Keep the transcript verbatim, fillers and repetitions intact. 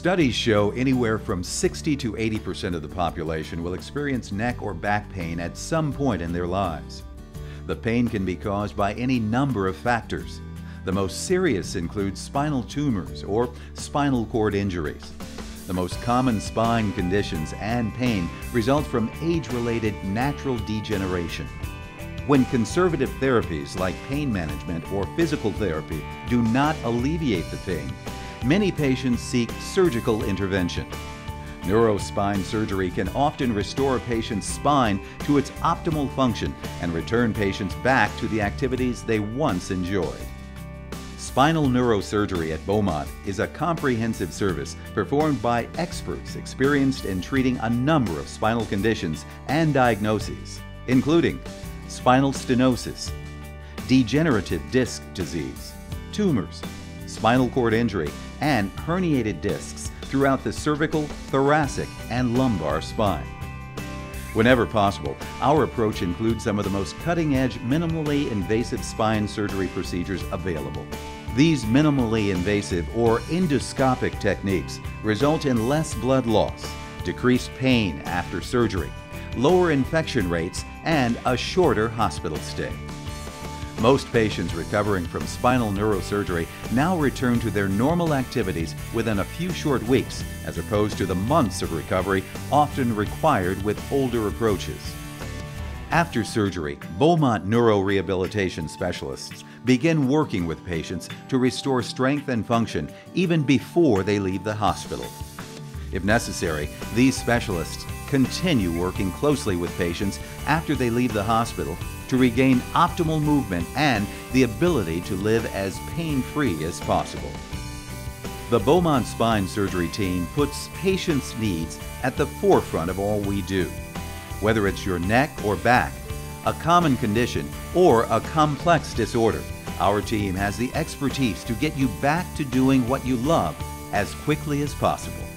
Studies show anywhere from sixty to eighty percent of the population will experience neck or back pain at some point in their lives. The pain can be caused by any number of factors. The most serious include spinal tumors or spinal cord injuries. The most common spine conditions and pain result from age-related natural degeneration. When conservative therapies like pain management or physical therapy do not alleviate the pain, many patients seek surgical intervention. Neurospine surgery can often restore a patient's spine to its optimal function and return patients back to the activities they once enjoyed. Spinal neurosurgery at Beaumont is a comprehensive service performed by experts experienced in treating a number of spinal conditions and diagnoses, including spinal stenosis, degenerative disc disease, tumors, spinal cord injury, and herniated discs throughout the cervical, thoracic, and lumbar spine. Whenever possible, our approach includes some of the most cutting-edge, minimally invasive spine surgery procedures available. These minimally invasive or endoscopic techniques result in less blood loss, decreased pain after surgery, lower infection rates, and a shorter hospital stay. Most patients recovering from spinal neurosurgery now return to their normal activities within a few short weeks, as opposed to the months of recovery often required with older approaches. After surgery, Beaumont neurorehabilitation specialists begin working with patients to restore strength and function even before they leave the hospital. If necessary, these specialists continue working closely with patients after they leave the hospital to regain optimal movement and the ability to live as pain-free as possible. The Beaumont Spine Surgery team puts patients' needs at the forefront of all we do. Whether it's your neck or back, a common condition, or a complex disorder, our team has the expertise to get you back to doing what you love as quickly as possible.